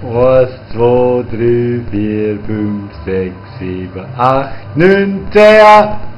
1, 2, 3, 4, 5, 6, 7, 8, 9, 10.